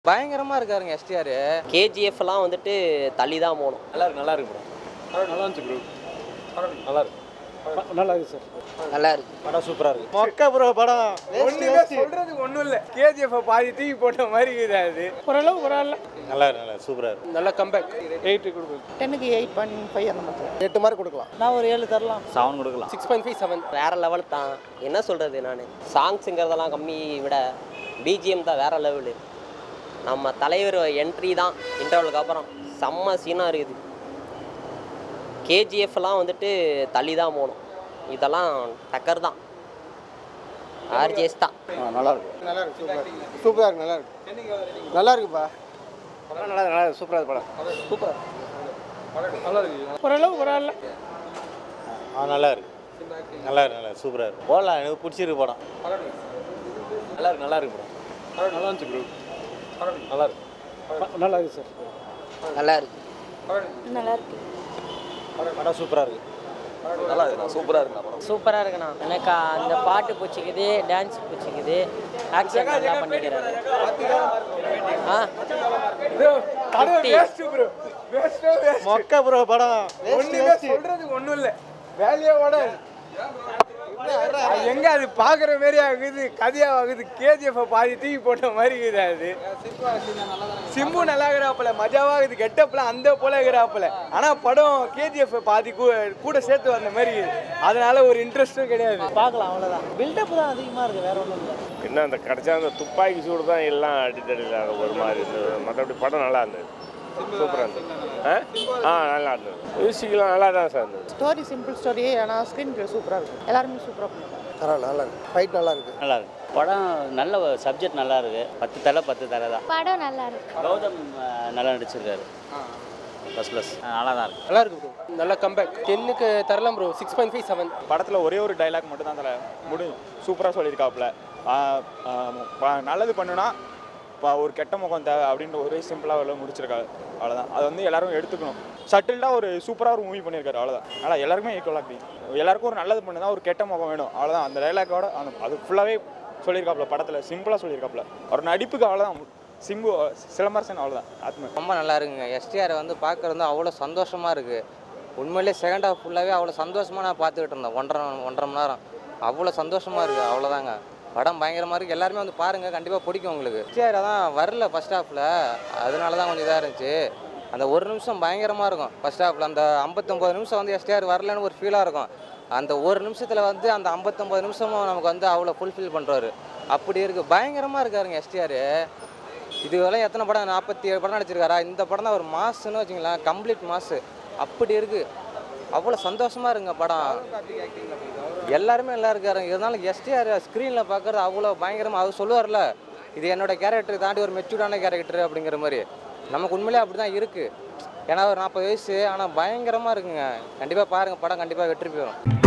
பயங்கரமா இருக்காருங்க எஸ்டிஆர். கேஜிஎஃப்லாம் வந்துட்டு தள்ளி தான் போகணும். நல்லா இருக்கு ப்ரோ. நல்லா இருந்துச்சு ப்ரோ. நல்லா இருக்கு. நல்லா இருக்கு சார். நல்லா இருக்கு. படம் சூப்பராக இருக்கு. மொக்க ப்ரோ படம். ஒண்ணுமே சொல்றதுக்கு ஒன்றும் இல்லை. கேஜிஎஃப் பாதி தூக்கி போட்ட மாதிரி இருக்குது அது. ஓரளவு பரவாயில்ல. நல்லா சூப்பராக இருக்கு. நல்ல கம்பேக். 8 கொடுக்கும். 10க்கு 8.5 அந்த மாதிரி. 8 மார்க் கொடுக்கலாம். நான் ஒரு 7 தரலாம். 7 கொடுக்கலாம். 6.5 7 வேற லெவல் தான். என்ன சொல்றது, நான் சாங்ஸுங்கிறதெல்லாம் கம்மி விட பிஜிஎம் தான் வேற லெவலு. நம்ம தலைவர் என்ட்ரி தான் இன்டர்வலுக்கு அப்புறம் செம்ம சீனாக இருக்குது. கேஜிஎஃப்லாம் வந்துட்டு தள்ளி தான் போகணும். இதெல்லாம் டக்கர் தான். ஆர்ஜிஎஸ் தான். நல்லா இருக்கு. சூப்பராக இருக்கு. நல்லா இருக்குப்பா. நல்லா இருக்கு. சூப்பராக இருக்கு படம். சூப்பர். ஓரளவு பரவாயில்ல. நல்லா இருக்கு. சூப்பராக இருக்கு. போகலாம், எனக்கு பிடிச்சிருக்கு படம். நல்லா இருக்கு ப்ரோ. நல்லா இருந்துச்சு ப்ரோ. நல்லா இருக்கு. நல்லா இருக்கு சார். நல்லா இருக்கு. நல்லா இருக்கு. படம் சூப்பராக இருக்கு. நல்லா இருக்கு. சூப்பராக இருக்கு படம். சூப்பராக இருக்குண்ணா. எனக்கு அந்த பாட்டு பிடிச்சிக்குது, டான்ஸ் பிடிச்சிக்குது, ஆக்ஷன் நல்லா பண்ணிக்கிறாரு. மொக்க ப்ரோ படம். ஒண்ணுமே சொல்றதுக்கு ஒன்றும் இல்லை. வேலையோட எங்க அது பாக்குற மாதிரி ஆகுது, கதையா ஆகுது. கேஜிஎஃப் பாதி தூக்கி போட்ட மாதிரி இருக்குது அது. சிம்பு நல்லா இருக்கிறாப்புல, மஜாவாகுது. கெட்டப்லாம் அந்த போல இருக்கிறாப்புல. ஆனா படம் கேஜிஎஃப் பாதி கூட சேர்த்து வந்த மாதிரி இருக்குது. அதனால ஒரு இன்ட்ரெஸ்டும் கிடையாது. பார்க்கலாம், அவ்வளோதான். பில்டப் தான் அதிகமாக இருக்குது, வேற ஒன்றும் இல்லை. என்ன அந்த கடைசியாக அந்த துப்பாக்கி சூடு தான் எல்லாம் அடித்தடியில் ஒரு மாதிரி இருந்தது. மற்றபடி படம் நல்லா இருந்தது. சூப்பராக இருந்தது. நல்லா இருந்தது. மியூசிக்லாம் நல்லா தான் சார் இருந்தது. ஸ்டோரி சிம்பிள் ஸ்டோரி, ஆனால் ஸ்க்ரீன் பிளே சூப்பராக இருக்கும். எல்லாருமே சூப்பராக பண்ணுவாங்க. நல்லா இருக்கு. ஃபைட் நல்லா இருக்கு. நல்லா இருக்கு. படம் நல்ல சப்ஜெக்ட் நல்லா இருக்கு. 10 தலை தான். படம் நல்லா இருக்கு. கௌதம் நல்லா நடிச்சிருக்காரு. ப்ளஸ் நல்லா தான் இருக்கு. நல்லா இருக்கு ப்ரோ. நல்ல கம்பேக். 10க்கு தரலாம் ப்ரோ. 6.5 7 படத்தில் ஒரே ஒரு டைலாக் மட்டும் தான் தலை முடியும். சூப்பராக சொல்லியிருக்காப்புல. நல்லது பண்ணுனா ஒரு கெட்ட முகம் தேவை அப்படின்ற ஒரே சிம்பிளாக முடிச்சிருக்காரு. அவ்வளோதான். அது வந்து எல்லாரும் எடுத்துக்கணும். சட்டில்டாக ஒரு சூப்பராக ஒரு மூவி பண்ணியிருக்காரு. அவ்வளோதான். ஆனால் எல்லாருக்குமே ஈக்குவலாக அப்படி எல்லாருக்கும் ஒரு நல்லது பண்ணு தான் ஒரு கெட்ட முகம் வேணும். அவ்வளோதான். அந்த டைலாக்கோட அது ஃபுல்லாகவே சொல்லியிருக்காப்புல. படத்தில் சிம்பிளாக சொல்லியிருக்காப்புல. ஒரு நடிப்புக்கு அவ்வளோதான். சிம்பு சிலம்பரசன் அவ்வளோதான். ஆத்மா ரொம்ப நல்லா இருக்குங்க. எஸ்டிஆர் வந்து பார்க்குறது அவ்வளோ சந்தோஷமாக இருக்குது. உண்மையிலே செகண்ட் ஹாஃப் ஃபுல்லாகவே அவ்வளோ சந்தோஷமாக நான் பார்த்துக்கிட்டு இருந்தேன். ஒன்றரை மணி நேரம் அவ்வளோ சந்தோஷமாக இருக்குது. அவ்வளோதாங்க. படம் பயங்கரமாக இருக்குது. எல்லாருமே வந்து பாருங்கள், கண்டிப்பாக பிடிக்கும் உங்களுக்கு. எஸ்டிஆர் தான் வரல ஃபஸ்ட் ஹாஃபில், அதனால தான் கொஞ்சம் இதாக இருந்துச்சு. அந்த ஒரு நிமிஷம் பயங்கரமாக இருக்கும் ஃபஸ்ட் ஹாஃபில். அந்த 59 நிமிஷம் வந்து எஸ்டிஆர் வரலன்னு ஒரு ஃபீலாக இருக்கும். அந்த ஒரு நிமிஷத்தில் வந்து அந்த 59 நிமிஷமும் நமக்கு வந்து அவ்வளோ ஃபுல்ஃபில் பண்ணுறாரு. அப்படி இருக்குது. பயங்கரமாக இருக்காருங்க எஸ்டிஆர். இதுவெல்லாம் எத்தனை படம், 47 படம் நடிச்சிருக்காரா? இந்த படம் தான் ஒரு மாசுன்னு வச்சுங்களேன். கம்ப்ளீட் மாசு. அப்படி இருக்குது. அவ்வளோ சந்தோஷமாக இருக்குங்க படம். எல்லாருமே நல்லா இருக்காரு. இருந்தாலும் எஸ்டிஆர் ஸ்க்ரீனில் பார்க்குறது அவ்வளோ பயங்கரமாக. அவர் சொல்லுவார்ல, இது என்னோட கேரக்டர் தாண்டி ஒரு மெச்சூர்டான கேரக்டர் அப்படிங்கிற மாதிரி. நமக்கு உண்மையிலே அப்படி தான் இருக்குது. ஏன்னா ஒரு 40 வயசு, ஆனால் பயங்கரமாக இருக்குங்க. கண்டிப்பாக பாருங்கள், படம் கண்டிப்பாக வெற்றி பெறும்.